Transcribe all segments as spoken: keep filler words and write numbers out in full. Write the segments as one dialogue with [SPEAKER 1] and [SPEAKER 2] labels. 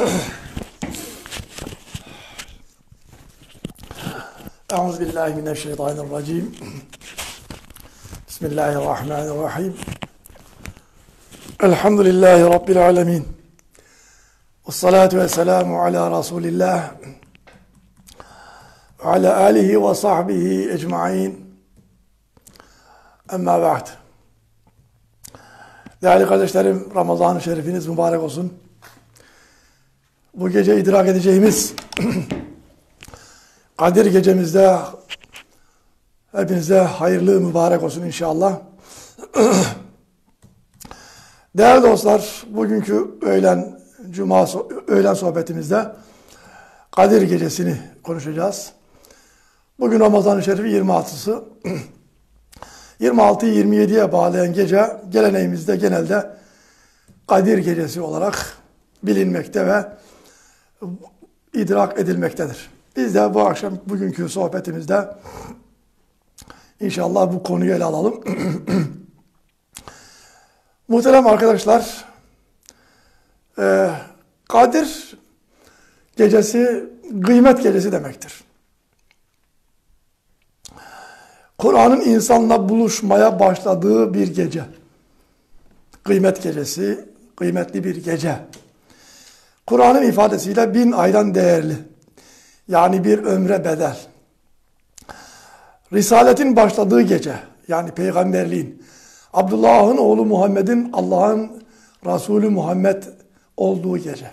[SPEAKER 1] Euzubillahimineşşeytanirracim. Bismillahirrahmanirrahim. Elhamdülillahi Rabbil alemin. Vessalatu vesselamu ala Resulillah ve ala alihi ve sahbihi ecmain. Amma ba'd. Değerli kardeşlerim, Ramazan-ı Şerifiniz mübarek olsun. Bu gece idrak edeceğimiz Kadir gecemizde hepinize hayırlı mübarek olsun inşallah. Değerli dostlar, bugünkü öğlen cuma öğlen sohbetimizde Kadir gecesini konuşacağız. Bugün Ramazan-ı Şerif'i yirmi altısı. yirmi altıyı yirmi yediye bağlayan gece geleneğimizde genelde Kadir gecesi olarak bilinmekte ve idrak edilmektedir. Biz de bu akşam bugünkü sohbetimizde inşallah bu konuyu ele alalım. Muhterem arkadaşlar, e, Kadir gecesi kıymet gecesi demektir. Kur'an'ın insanla buluşmaya başladığı bir gece. Kıymet gecesi, kıymetli bir gece. Kur'an'ın ifadesiyle bin aydan değerli. Yani bir ömre bedel. Risaletin başladığı gece, yani peygamberliğin, Abdullah'ın oğlu Muhammed'in Allah'ın Resulü Muhammed olduğu gece.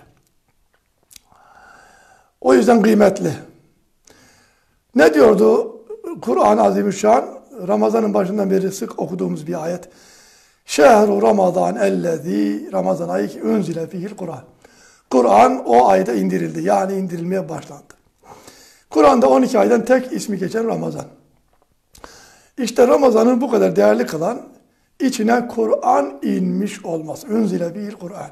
[SPEAKER 1] O yüzden kıymetli. Ne diyordu Kur'an-ı Azimüşşan? Ramazan'ın başından beri sık okuduğumuz bir ayet. Şehru Ramazan ellezî, Ramazan ayı ki unzile fihil Kur'an. Kur'an o ayda indirildi. Yani indirilmeye başlandı. Kur'an'da on iki aydan tek ismi geçen Ramazan. İşte Ramazan'ı bu kadar değerli kılan içine Kur'an inmiş olması. Unzile fihil Kur'an.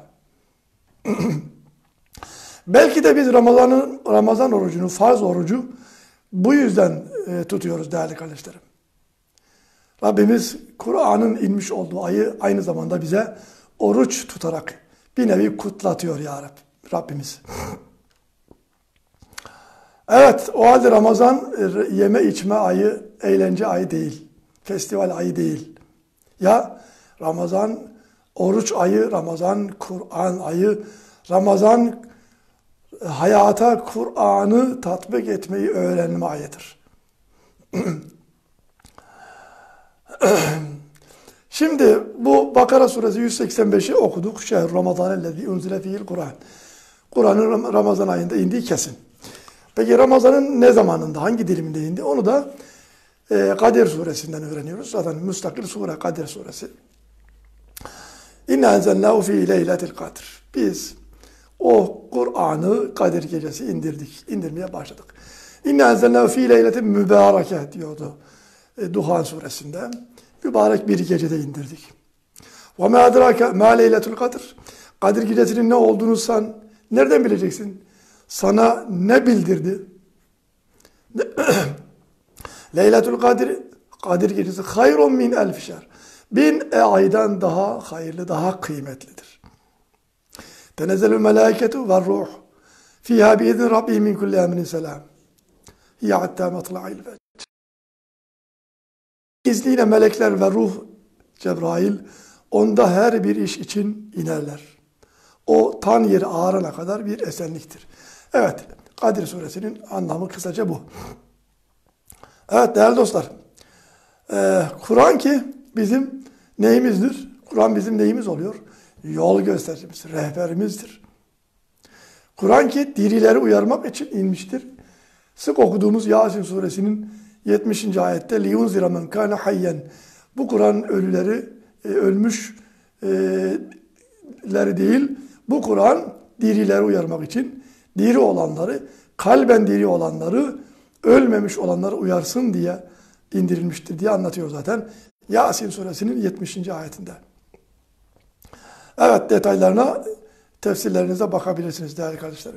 [SPEAKER 1] Belki de biz Ramazan'ın Ramazan orucunu, farz orucu bu yüzden e, tutuyoruz değerli kardeşlerim. Rabbimiz Kur'an'ın inmiş olduğu ayı aynı zamanda bize oruç tutarak bir nevi kutlatıyor ya Rabbi, Rabbimiz. Evet, o halde Ramazan yeme içme ayı, eğlence ayı değil. Festival ayı değil. Ya Ramazan oruç ayı, Ramazan Kur'an ayı, Ramazan hayata Kur'an'ı tatbik etmeyi öğrenme ayıdır. Şimdi bu Bakara suresi yüz seksen beşi okuduk. Şehr Ramazan ellezî unzile fihil Kur'an. Kur'an'ın Ramazan ayında indiği kesin. Peki Ramazan'ın ne zamanında, hangi diliminde indi? Onu da e, Kadir suresinden öğreniyoruz. Zaten müstakil sure Kadir suresi. İnne enzelnâhu fî leyletil kadr. Biz o Kur'an'ı Kadir gecesi indirdik. İndirmeye başladık. İnne enzelnâhu fî leyletin mübâreke diyordu e, Duhan suresinde. Mübarek bir gecede indirdik. وَمَا اَدْرَاكَ مَا لَيْلَةُ الْقَدْرِ Kadir gecesinin ne olduğunu sen nereden bileceksin? Sana ne bildirdi? Leyletul Kadir, Kadir gecesi hayrun min elf şehr. Bin aydan daha hayırlı, daha kıymetlidir. Tenezzelül melâiketu ve ruh. Fîhâ biizni rabbihim min kulli emrin selam. Hiye hattâ matla'il fecr. İzniyle melekler ve ruh Cebrail onda her bir iş için inerler. O tan yeri ağarana kadar bir esenliktir. Evet, Kadir suresinin anlamı kısaca bu. Evet değerli dostlar, ee, Kur'an ki bizim neyimizdir? Kur'an bizim neyimiz oluyor? Yol göstericimiz, rehberimizdir. Kur'an ki dirileri uyarmak için inmiştir. Sık okuduğumuz Yasin suresinin yetmişinci ayette لِيُنْزِرَ مَنْ كَانَ حَيًّا Bu Kur'an ölüleri, e, ölmüşleri değil, bu Kur'an dirileri uyarmak için, diri olanları, kalben diri olanları, ölmemiş olanları uyarsın diye indirilmiştir diye anlatıyor zaten Yasin suresinin yetmişinci ayetinde. Evet, detaylarına, tefsirlerinize bakabilirsiniz değerli kardeşlerim.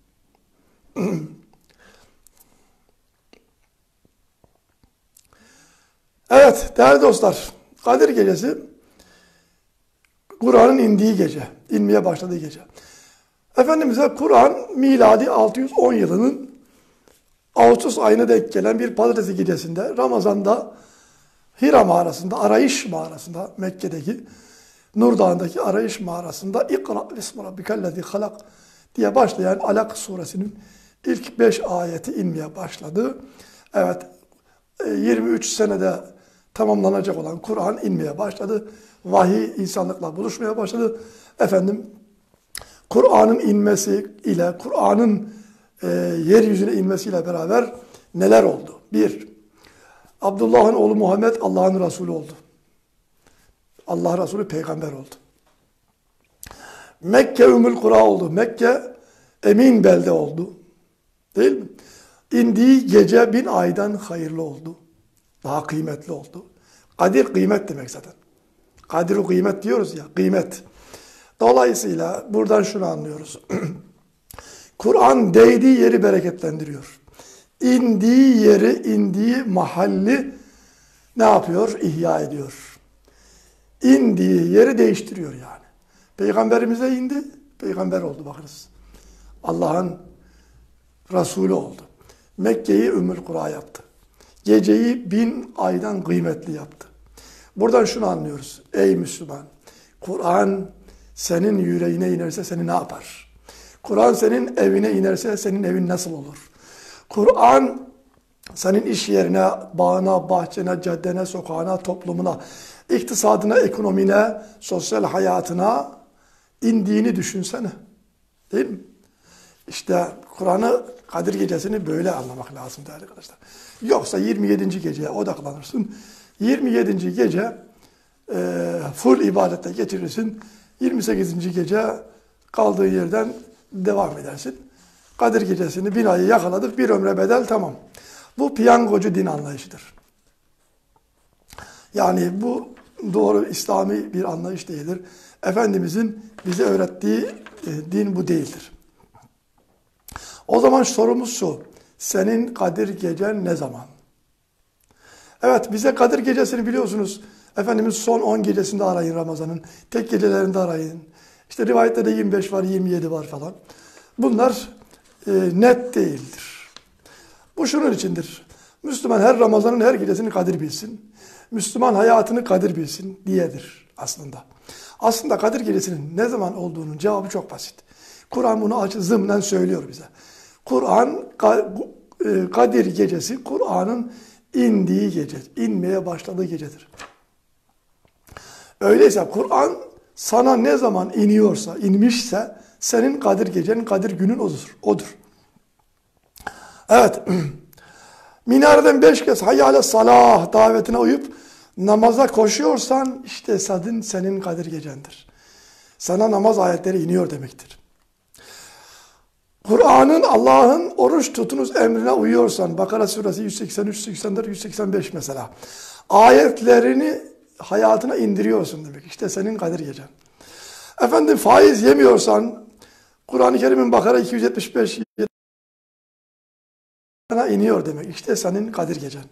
[SPEAKER 1] Evet değerli dostlar, Kadir gecesi Kur'an'ın indiği gece, inmeye başladığı gece. Efendimiz'e Kur'an miladi altı yüz on yılının Ağustos ayına denk gelen bir pazartesi gecesinde Ramazan'da Hira mağarasında, arayış mağarasında, Mekke'deki Nur Dağı'ndaki arayış mağarasında İkra bismi rabbikellezi halak diye başlayan Alak suresinin ilk beş ayeti inmeye başladı. Evet, yirmi üç senede tamamlanacak olan Kur'an inmeye başladı. Vahiy insanlıkla buluşmaya başladı. Efendim, Kur'an'ın inmesi ile, Kur'an'ın e, yeryüzüne inmesiyle beraber neler oldu? Bir, Abdullah'ın oğlu Muhammed Allah'ın Resulü oldu. Allah Resulü peygamber oldu. Mekke Ümmül Kura oldu. Mekke emin belde oldu. Değil mi? İndiği gece bin aydan hayırlı oldu. Daha kıymetli oldu. Kadir kıymet demek zaten. Kadir-u kıymet diyoruz ya, kıymet. Dolayısıyla buradan şunu anlıyoruz. Kur'an değdiği yeri bereketlendiriyor. İndiği yeri, indiği mahalli ne yapıyor? İhya ediyor. İndiği yeri değiştiriyor yani. Peygamberimize indi, peygamber oldu bakınız. Allah'ın Resulü oldu. Mekke'yi Ümmül Kura yaptı. Geceyi bin aydan kıymetli yaptı. Buradan şunu anlıyoruz. Ey Müslüman, Kur'an senin yüreğine inerse seni ne yapar? Kur'an senin evine inerse senin evin nasıl olur? Kur'an senin iş yerine, bağına, bahçene, caddene, sokağına, toplumuna, iktisadına, ekonomine, sosyal hayatına indiğini düşünsene. Değil mi? İşte Kur'an'ı Kadir Gecesi'ni böyle anlamak lazım değerli arkadaşlar. Yoksa yirmi yedinci geceye odaklanırsın. yirmi yedinci gece e, full ibadette geçirirsin. yirmi sekizinci gece kaldığı yerden devam edersin. Kadir Gecesi'ni bin ayı yakaladık, bir ömre bedel, tamam. Bu piyangocu din anlayışıdır. Yani bu doğru İslami bir anlayış değildir. Efendimizin bize öğrettiği e, din bu değildir. O zaman sorumuz şu, senin Kadir Gecen ne zaman? Evet, bize Kadir Gecesini biliyorsunuz, Efendimiz son on gecesinde arayın Ramazan'ın, tek gecelerinde arayın. İşte rivayetlerde yirmi beş var, yirmi yedi var falan. Bunlar e, net değildir. Bu şunun içindir. Müslüman her Ramazan'ın her gecesini Kadir bilsin. Müslüman hayatını Kadir bilsin diyedir aslında. Aslında Kadir Gecesi'nin ne zaman olduğunun cevabı çok basit. Kur'an bunu açık zımnen söylüyor bize. Kur'an, Kadir Gecesi Kur'an'ın indiği gece, inmeye başladığı gecedir. Öyleyse Kur'an sana ne zaman iniyorsa, inmişse senin Kadir Gecenin, Kadir günün odur. odur. Evet, minareden beş kez hayyâle salah davetine uyup namaza koşuyorsan işte sadın senin Kadir Gecendir. Sana namaz ayetleri iniyor demektir. Kur'an'ın, Allah'ın oruç tutunuz emrine uyuyorsan, Bakara suresi yüz seksen üç, yüz seksen dört, yüz seksen beş mesela, ayetlerini hayatına indiriyorsun demek. İşte senin Kadir Gecen. Efendim faiz yemiyorsan, Kur'an-ı Kerim'in Bakara iki yüz yetmiş beş sana iniyor demek. İşte senin Kadir Gecen.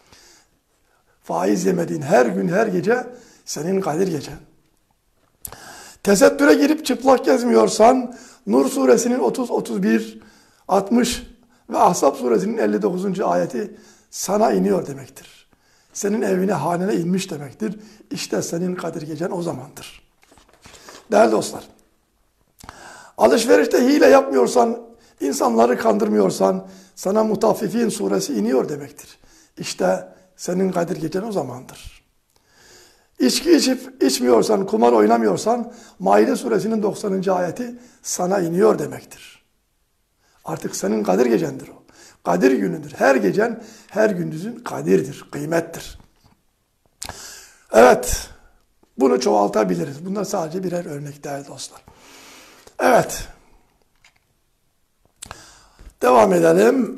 [SPEAKER 1] Faiz yemediğin her gün, her gece senin Kadir Gecen. Tesettüre girip çıplak gezmiyorsan, Nur suresinin otuz, otuz bir, altmış ve Ahzab suresinin elli dokuzuncu ayeti sana iniyor demektir. Senin evine, hanene inmiş demektir. İşte senin Kadir Gecen o zamandır. Değerli dostlar, alışverişte hile yapmıyorsan, insanları kandırmıyorsan, sana Mutaffifin suresi iniyor demektir. İşte senin Kadir Gecen o zamandır. İçki içip içmiyorsan, kumar oynamıyorsan, Maide suresinin doksanıncı ayeti sana iniyor demektir. Artık senin Kadir Gecendir o. Kadir günüdür. Her gecen, her gündüzün kadirdir, kıymettir. Evet, bunu çoğaltabiliriz. Bunlar sadece birer örnek değerli dostlar. Evet. Devam edelim.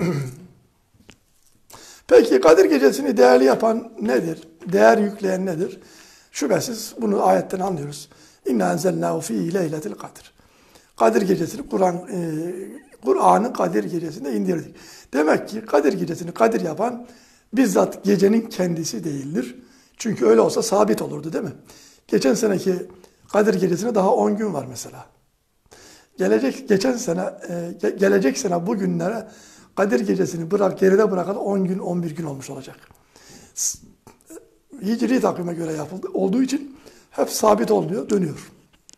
[SPEAKER 1] Peki Kadir Gecesi'ni değerli yapan nedir? Değer yükleyen nedir? Şüphesiz bunu ayetten anlıyoruz. İnna enzelnâhu fî leyletil kadr. Kadir Gecesi'ni Kur'an e, Kur'an'ı Kadir Gecesi'nde indirdik. Demek ki Kadir Gecesi'ni kadir yapan bizzat gecenin kendisi değildir. Çünkü öyle olsa sabit olurdu değil mi? Geçen seneki Kadir Gecesi'ne daha on gün var mesela. Gelecek geçen sene e, ge- gelecek sene bugünlere Kadir Gecesi'ni bırak geride bırakan on gün on bir gün olmuş olacak. S- Hicri takvime göre yapıldı olduğu için hep sabit olmuyor, dönüyor.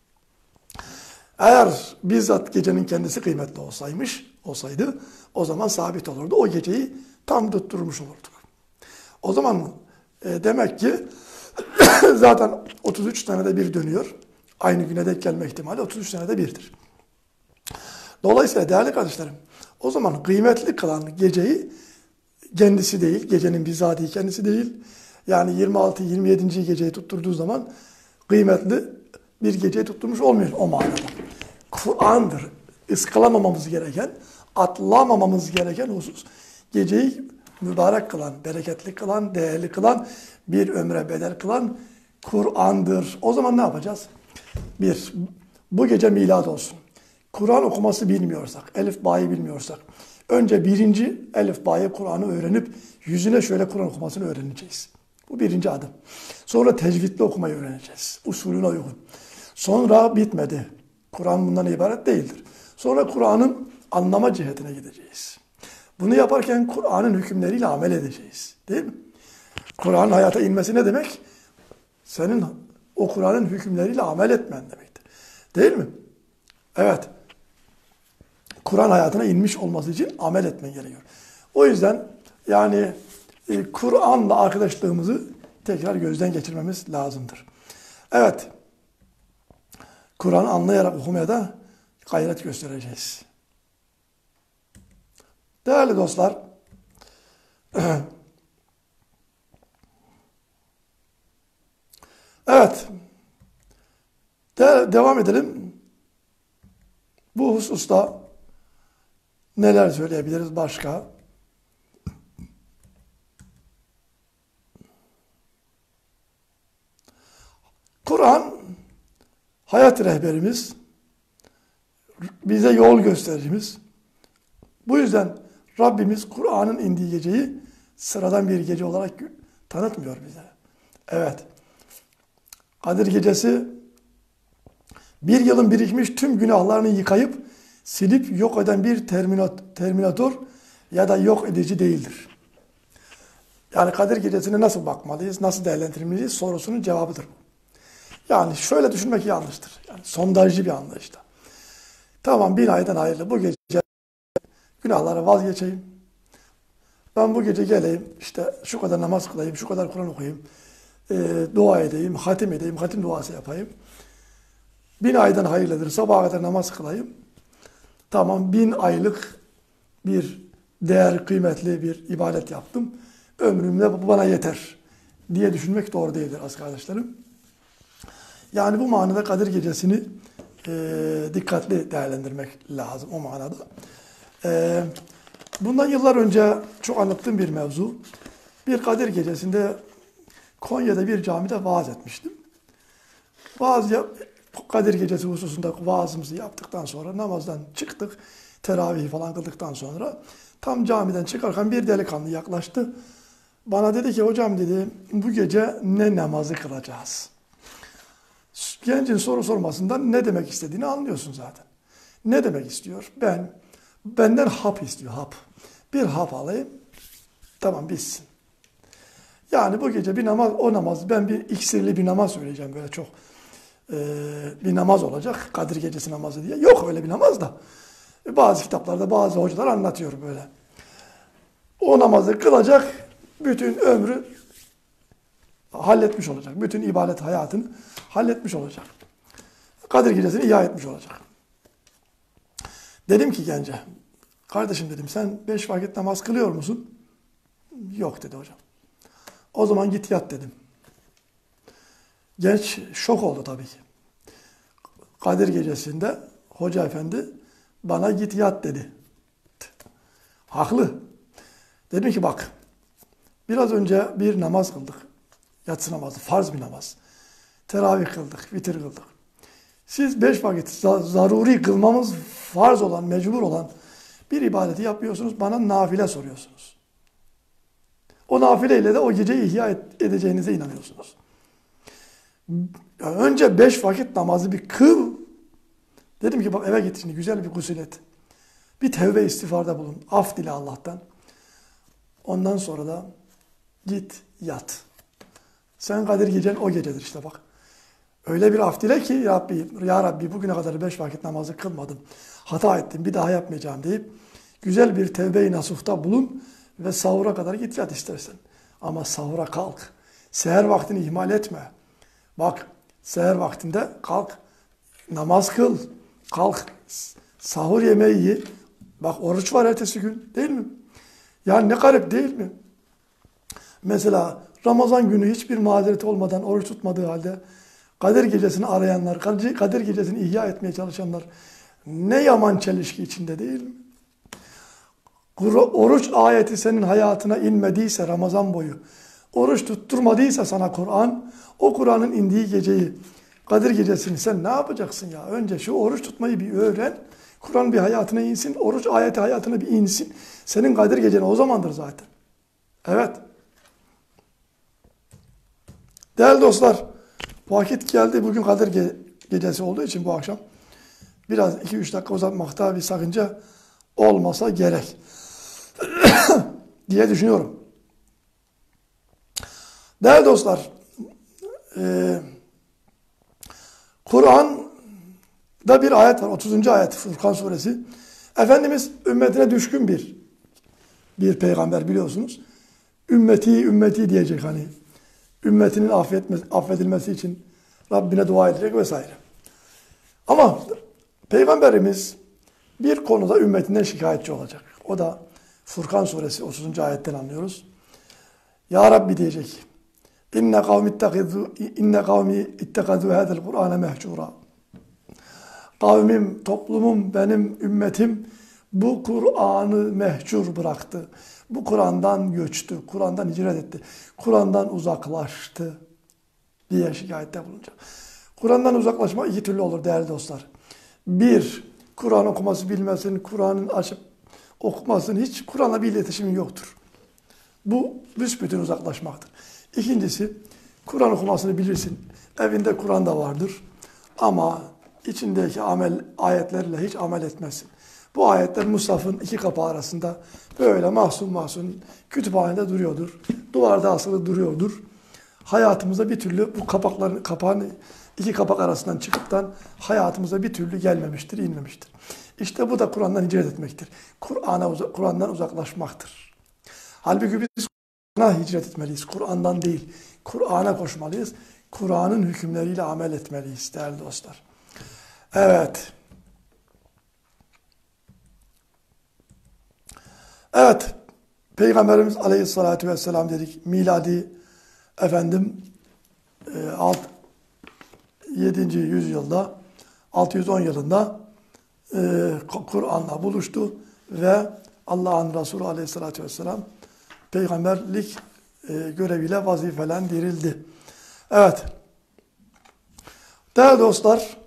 [SPEAKER 1] Eğer bizzat gecenin kendisi kıymetli olsaymış, olsaydı o zaman sabit olurdu. O geceyi tam tutturmuş olurduk. O zaman e, demek ki zaten otuz üç senede bir dönüyor. Aynı güne denk gelme ihtimali otuz üç senede birdir. Dolayısıyla değerli kardeşlerim, o zaman kıymetli kılan geceyi kendisi değil, gecenin bizzatihi kendisi değil. Yani yirmi altı yirmi yedinci geceyi tutturduğu zaman kıymetli bir geceyi tutturmuş olmuyor o manada. Kur'an'dır. Iskalamamamız gereken, atlamamamız gereken husus. Geceyi mübarek kılan, bereketli kılan, değerli kılan, bir ömre bedel kılan Kur'an'dır. O zaman ne yapacağız? Bir, bu gece milad olsun. Kur'an okuması bilmiyorsak, elif ba'yı bilmiyorsak, önce birinci elif ba'yı Kur'an'ı öğrenip yüzüne şöyle Kur'an okumasını öğreneceğiz. Bu birinci adım. Sonra tecvidle okumayı öğreneceğiz. Usulüne uygun. Sonra bitmedi. Kur'an bundan ibaret değildir. Sonra Kur'an'ın anlama cihetine gideceğiz. Bunu yaparken Kur'an'ın hükümleriyle amel edeceğiz. Değil mi? Kur'an'ın hayata inmesi ne demek? Senin o Kur'an'ın hükümleriyle amel etmen demektir. Değil mi? Evet. Kur'an hayatına inmiş olması için amel etmen gerekiyor. O yüzden yani e, Kur'an'la arkadaşlığımızı tekrar gözden geçirmemiz lazımdır. Evet. Kur'an'ı anlayarak okumaya da gayret göstereceğiz. Değerli dostlar, evet, de devam edelim. Bu hususta neler söyleyebiliriz başka? Kur'an hayat rehberimiz, bize yol göstericimiz. Bu yüzden Rabbimiz Kur'an'ın indiği geceyi sıradan bir gece olarak tanıtmıyor bize. Evet. Kadir Gecesi bir yılın birikmiş tüm günahlarını yıkayıp silip yok eden bir terminator ya da yok edici değildir. Yani Kadir Gecesi'ne nasıl bakmalıyız, nasıl değerlendirmeliyiz sorusunun cevabıdır bu. Yani şöyle düşünmek yanlıştır. Yani sondajcı bir anlayışta. Tamam, bin aydan hayırlı bu gece günahlara vazgeçeyim. Ben bu gece geleyim, işte şu kadar namaz kılayım, şu kadar Kur'an okuyayım, e, dua edeyim, hatim edeyim, hatim duası yapayım. Bin aydan hayırlıdır, sabaha kadar namaz kılayım. Tamam, bin aylık bir değer, kıymetli bir ibadet yaptım. Ömrümde bu bana yeter diye düşünmek doğru değildir az kardeşlerim. Yani bu manada Kadir Gecesi'ni e, dikkatli değerlendirmek lazım o manada. E, bundan yıllar önce çok anlattığım bir mevzu. Bir Kadir Gecesi'nde Konya'da bir camide vaaz etmiştim. Vaaz yap, Kadir Gecesi hususunda vaazımızı yaptıktan sonra namazdan çıktık. Teravih falan kıldıktan sonra tam camiden çıkarken bir delikanlı yaklaştı. Bana dedi ki hocam dedi bu gece ne namazı kılacağız? Gencin soru sormasından ne demek istediğini anlıyorsun zaten. Ne demek istiyor? Ben, benden hap istiyor, hap. Bir hap alayım, tamam bitsin. Yani bu gece bir namaz, o namaz, ben bir iksirli bir namaz söyleyeceğim böyle çok. E, bir namaz olacak, Kadir Gecesi namazı diye. Yok öyle bir namaz da. Bazı kitaplarda bazı hocalar anlatıyor böyle. O namazı kılacak, bütün ömrü halletmiş olacak. Bütün ibadet hayatını halletmiş olacak. Kadir Gecesi'ni ihya etmiş olacak. Dedim ki gence, kardeşim dedim sen beş vakit namaz kılıyor musun? Yok dedi hocam. O zaman git yat dedim. Genç şok oldu tabii ki. Kadir Gecesi'nde hoca efendi bana git yat dedi. Haklı. Dedim ki bak, biraz önce bir namaz kıldık. Yatsı namazı, farz bir namaz. Teravih kıldık, vitir kıldık. Siz beş vakit zaruri kılmamız farz olan, mecbur olan bir ibadeti yapıyorsunuz, bana nafile soruyorsunuz. O nafileyle de o geceyi ihya edeceğinize inanıyorsunuz. Önce beş vakit namazı bir kıl, Dedim ki bak eve git şimdi güzel bir gusül et. Bir tevbe istiğfarda bulun. Af dile Allah'tan. Ondan sonra da git yat. Sen Kadir gecen o gecedir işte bak. Öyle bir af dile ki Rabbi, ya Rabbi bugüne kadar beş vakit namazı kılmadım. Hata ettim bir daha yapmayacağım deyip güzel bir tevbe-i nasuhta bulun ve sahura kadar git yat istersen. Ama sahura kalk. Seher vaktini ihmal etme. Bak seher vaktinde kalk. Namaz kıl. Kalk. Sahur yemeği ye. Bak oruç var ertesi gün değil mi? Yani ne garip değil mi? Mesela Ramazan günü hiçbir mazereti olmadan oruç tutmadığı halde Kadir gecesini arayanlar, Kadir gecesini ihya etmeye çalışanlar ne yaman çelişki içinde değil mi? Oruç ayeti senin hayatına inmediyse Ramazan boyu, oruç tutturmadıysa sana Kur'an, o Kur'an'ın indiği geceyi, Kadir gecesini sen ne yapacaksın ya? Önce şu oruç tutmayı bir öğren, Kur'an bir hayatına insin, oruç ayeti hayatına bir insin. Senin Kadir gecen o zamandır zaten. Evet. Değerli dostlar, vakit geldi. Bugün Kadir ge gecesi olduğu için bu akşam biraz iki üç dakika uzatmakta bir sakınca olmasa gerek diye düşünüyorum. Değerli dostlar, e, Kur'an'da bir ayet var. otuzuncu ayet Furkan suresi. Efendimiz ümmetine düşkün bir bir peygamber biliyorsunuz. Ümmeti ümmeti diyecek hani. Ümmetinin affetmesi, affedilmesi için Rabbine dua edecek vesaire. Ama Peygamberimiz bir konuda ümmetinden şikayetçi olacak. O da Furkan suresi otuzuncu ayetten anlıyoruz. Ya Rabbi diyecek. İnne kavmi ittakizu inne kavmi ittekazu hadel Kur'ane mehcura. Kavmim, toplumum, benim ümmetim bu Kur'an'ı mehcur bıraktı. Bu Kur'an'dan göçtü, Kur'an'dan hicret etti, Kur'an'dan uzaklaştı diye şikayette bulunacak. Kur'an'dan uzaklaşma iki türlü olur değerli dostlar. Bir, Kur'an okuması bilmesin, Kur'an'ın açıp okumasın, hiç Kur'an'la bir iletişimin yoktur. Bu büsbütün uzaklaşmaktır. İkincisi, Kur'an okumasını bilirsin, evinde Kur'an da vardır ama içindeki amel ayetlerle hiç amel etmezsin. Bu ayetler Mushaf'ın iki kapağı arasında böyle mahzun mahzun kütüphanede duruyordur. Duvarda asılı duruyordur. Hayatımıza bir türlü bu kapakların kapağın iki kapak arasından çıkıptan hayatımıza bir türlü gelmemiştir, inmemiştir. İşte bu da Kur'an'dan hicret etmektir. Kur'an'a Kur'an'dan uzaklaşmaktır. Halbuki biz Kur'an'a hicret etmeliyiz. Kur'an'dan değil. Kur'an'a koşmalıyız. Kur'an'ın hükümleriyle amel etmeliyiz değerli dostlar. Evet. Evet, Peygamberimiz Aleyhisselatü Vesselam dedik, miladi efendim yedinci yüzyılda, altı yüz on yılında e, Kur'an'la buluştu ve Allah'ın Resulü Aleyhisselatü Vesselam peygamberlik e, göreviyle vazifelendirildi. Evet, değerli dostlar,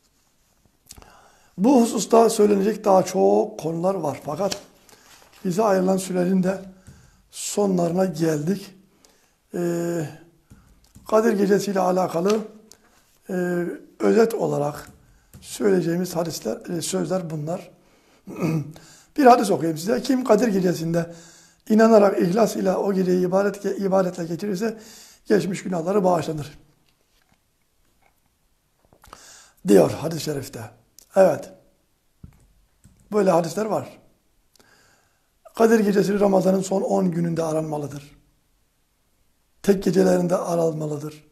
[SPEAKER 1] bu hususta söylenecek daha çok konular var fakat bize ayrılan sürenin de sonlarına geldik. Ee, Kadir Gecesi ile alakalı e, özet olarak söyleyeceğimiz hadisler, e, sözler bunlar. Bir hadis okuyayım size. Kim Kadir Gecesi'nde inanarak ihlas ile o geceyi ibadet, ibadetle geçirirse geçmiş günahları bağışlanır. Diyor hadis-i şerifte. Evet. Böyle hadisler var. Kadir Gecesi Ramazan'ın son on gününde aranmalıdır. Tek gecelerinde aranmalıdır.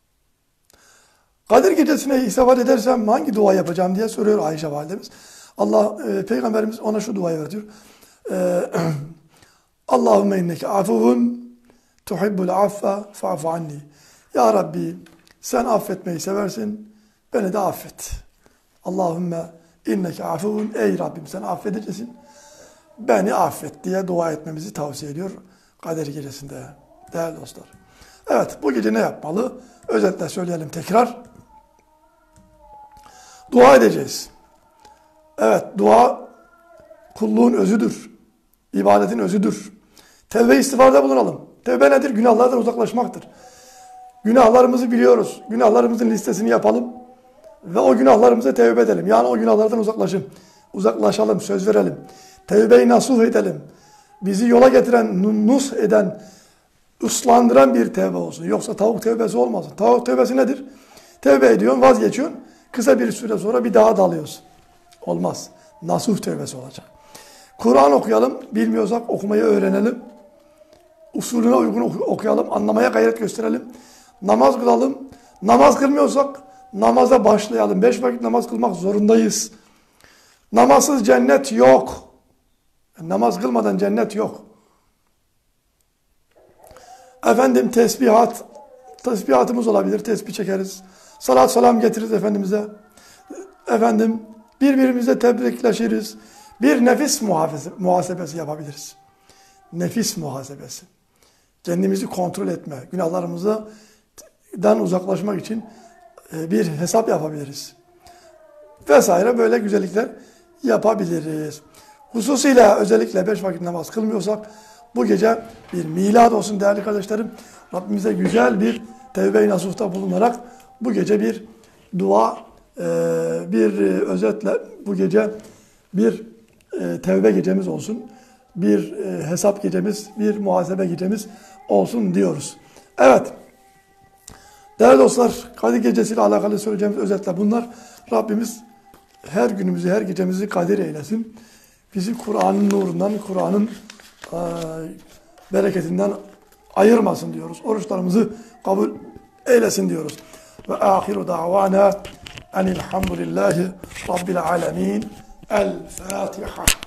[SPEAKER 1] Kadir Gecesi'ne isabet edersem hangi dua yapacağım diye soruyor Ayşe validemiz. Allah e, Peygamberimiz ona şu duayı öğretiyor. E, Allahümme inneke afuvun tuhibbul affa fa'fu anni. Ya Rabbi sen affetmeyi seversin, beni de affet. Allahümme inneke afuvun, ey Rabbim sen affedeceksin, beni affet diye dua etmemizi tavsiye ediyor Kadir Gecesi'nde değerli dostlar. Evet, bu gece ne yapmalı? Özetle söyleyelim tekrar. Dua edeceğiz. Evet, dua kulluğun özüdür. İbadetin özüdür. Tevbe istiğfarda bulunalım. Tevbe nedir? Günahlardan uzaklaşmaktır. Günahlarımızı biliyoruz. Günahlarımızın listesini yapalım. Ve o günahlarımıza tevbe edelim. Yani o günahlardan uzaklaşın. Uzaklaşalım, söz verelim. Tevbe-i nasuh edelim. Bizi yola getiren, nus eden, ıslandıran bir tevbe olsun. Yoksa tavuk tevbesi olmasın. Tavuk tevbesi nedir? Tevbe ediyorsun, vazgeçiyorsun. Kısa bir süre sonra bir daha dalıyorsun. Olmaz. Nasuh tevbesi olacak. Kur'an okuyalım. Bilmiyorsak okumayı öğrenelim. Usulüne uygun okuyalım. Anlamaya gayret gösterelim. Namaz kılalım. Namaz kılmıyorsak namaza başlayalım. Beş vakit namaz kılmak zorundayız. Namazsız cennet yok. Namaz kılmadan cennet yok. Efendim tesbihat, tesbihatımız olabilir. Tesbih çekeriz. Salat selam getiririz Efendimiz'e. Efendim birbirimize tebrikleşiriz. Bir nefis muhasebesi yapabiliriz. Nefis muhasebesi. Kendimizi kontrol etme, günahlarımızdan uzaklaşmak için bir hesap yapabiliriz. Vesaire böyle güzellikler yapabiliriz. Hususuyla özellikle beş vakit namaz kılmıyorsak bu gece bir milad olsun değerli kardeşlerim. Rabbimize güzel bir tevbe-i nasuhta bulunarak bu gece bir dua, bir özetle bu gece bir tevbe gecemiz olsun. Bir hesap gecemiz, bir muhasebe gecemiz olsun diyoruz. Evet. Değerli dostlar, Kadir Gecesi ile alakalı söyleyeceğimiz özetle bunlar. Rabbimiz her günümüzü, her gecemizi kadir eylesin. Bizi Kur'an'ın nurundan, Kur'an'ın e, bereketinden ayırmasın diyoruz. Oruçlarımızı kabul eylesin diyoruz. Ve ahiru da'vana enilhamdülillahi rabbil alemin. El Fatiha.